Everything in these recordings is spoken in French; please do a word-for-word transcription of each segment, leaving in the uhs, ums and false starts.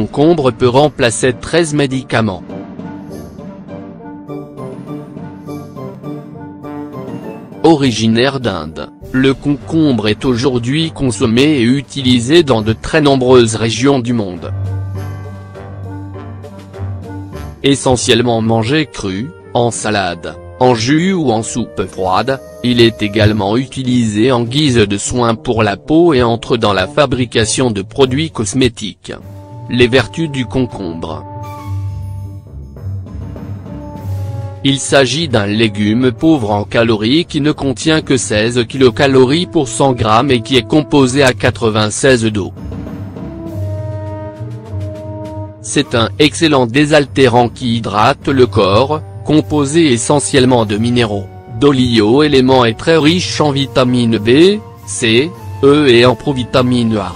concombre peut remplacer treize médicaments. Originaire d'Inde, le concombre est aujourd'hui consommé et utilisé dans de très nombreuses régions du monde. Essentiellement mangé cru, en salade, en jus ou en soupe froide, il est également utilisé en guise de soin pour la peau et entre dans la fabrication de produits cosmétiques. Les vertus du concombre. Il s'agit d'un légume pauvre en calories qui ne contient que seize kilocalories pour cent grammes et qui est composé à quatre-vingt-seize d'eau. C'est un excellent désaltérant qui hydrate le corps, composé essentiellement de minéraux, d'oligo-éléments et très riche en vitamines B, C, E et en provitamine A.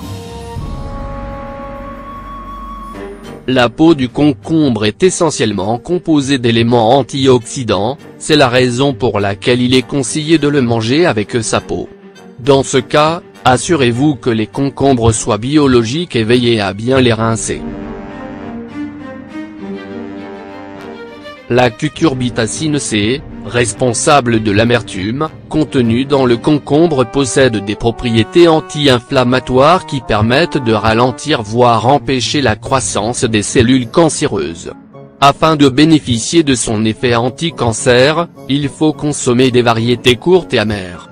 La peau du concombre est essentiellement composée d'éléments antioxydants, c'est la raison pour laquelle il est conseillé de le manger avec sa peau. Dans ce cas, assurez-vous que les concombres soient biologiques et veillez à bien les rincer. La cucurbitacine C, responsable de l'amertume, contenue dans le concombre possède des propriétés anti-inflammatoires qui permettent de ralentir voire empêcher la croissance des cellules cancéreuses. Afin de bénéficier de son effet anti-cancer, il faut consommer des variétés courtes et amères.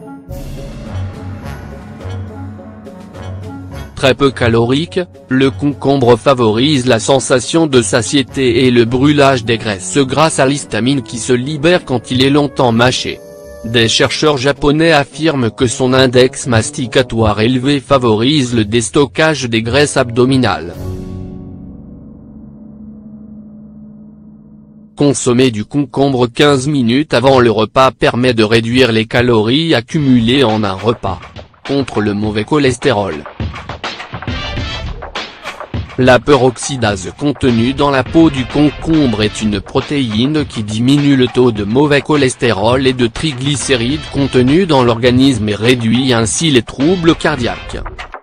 Très peu calorique, le concombre favorise la sensation de satiété et le brûlage des graisses grâce à l'histamine qui se libère quand il est longtemps mâché. Des chercheurs japonais affirment que son index masticatoire élevé favorise le déstockage des graisses abdominales. Consommer du concombre quinze minutes avant le repas permet de réduire les calories accumulées en un repas. Contre le mauvais cholestérol. La peroxydase contenue dans la peau du concombre est une protéine qui diminue le taux de mauvais cholestérol et de triglycérides contenus dans l'organisme et réduit ainsi les troubles cardiaques.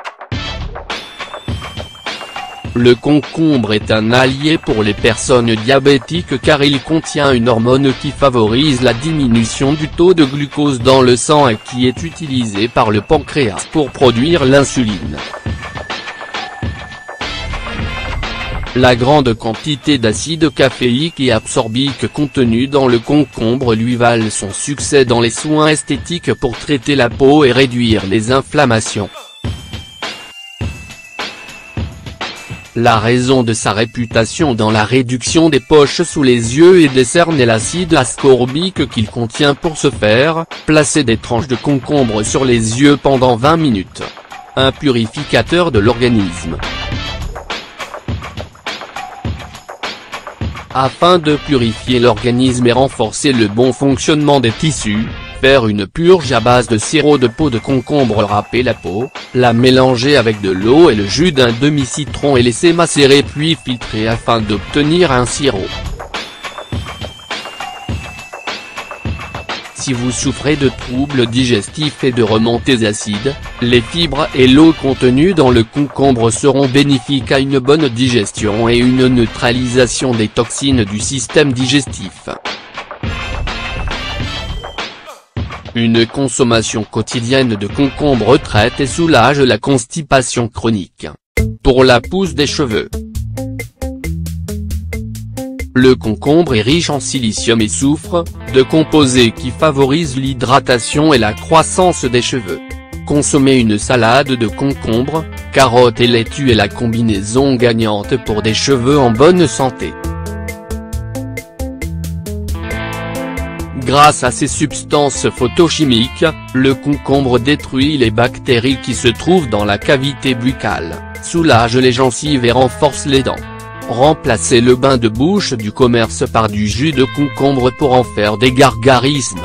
Le concombre est un allié pour les personnes diabétiques car il contient une hormone qui favorise la diminution du taux de glucose dans le sang et qui est utilisée par le pancréas pour produire l'insuline. La grande quantité d'acide caféique et absorbique contenue dans le concombre lui valent son succès dans les soins esthétiques pour traiter la peau et réduire les inflammations. La raison de sa réputation dans la réduction des poches sous les yeux et des cernes est l'acide ascorbique qu'il contient. Pour ce faire, placez des tranches de concombre sur les yeux pendant vingt minutes. Un purificateur de l'organisme. Afin de purifier l'organisme et renforcer le bon fonctionnement des tissus, faire une purge à base de sirop de peau de concombre. Râper la peau, la mélanger avec de l'eau et le jus d'un demi-citron et laisser macérer puis filtrer afin d'obtenir un sirop. Si vous souffrez de troubles digestifs et de remontées acides, les fibres et l'eau contenues dans le concombre seront bénéfiques à une bonne digestion et une neutralisation des toxines du système digestif. Une consommation quotidienne de concombre traite et soulage la constipation chronique. Pour la pousse des cheveux. Le concombre est riche en silicium et soufre, deux composés qui favorisent l'hydratation et la croissance des cheveux. Consommer une salade de concombre, carottes et laitue est la combinaison gagnante pour des cheveux en bonne santé. Grâce à ses substances phytochimiques, le concombre détruit les bactéries qui se trouvent dans la cavité buccale, soulage les gencives et renforce les dents. Remplacez le bain de bouche du commerce par du jus de concombre pour en faire des gargarismes.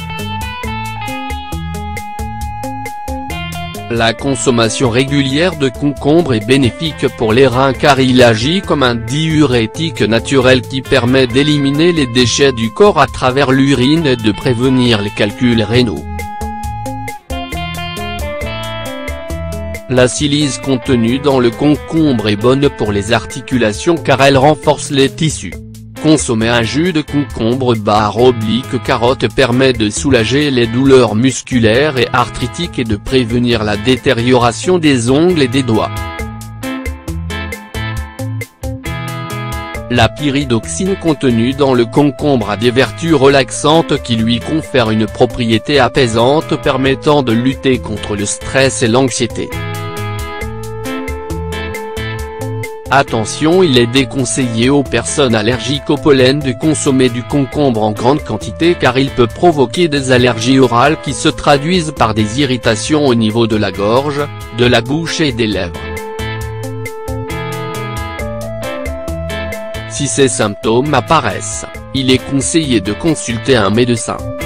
La consommation régulière de concombre est bénéfique pour les reins car il agit comme un diurétique naturel qui permet d'éliminer les déchets du corps à travers l'urine et de prévenir les calculs rénaux. La silice contenue dans le concombre est bonne pour les articulations car elle renforce les tissus. Consommer un jus de concombre barre oblique carotte permet de soulager les douleurs musculaires et arthritiques et de prévenir la détérioration des ongles et des doigts. La pyridoxine contenue dans le concombre a des vertus relaxantes qui lui confèrent une propriété apaisante permettant de lutter contre le stress et l'anxiété. Attention, il est déconseillé aux personnes allergiques au pollen de consommer du concombre en grande quantité car il peut provoquer des allergies orales qui se traduisent par des irritations au niveau de la gorge, de la bouche et des lèvres. Si ces symptômes apparaissent, il est conseillé de consulter un médecin.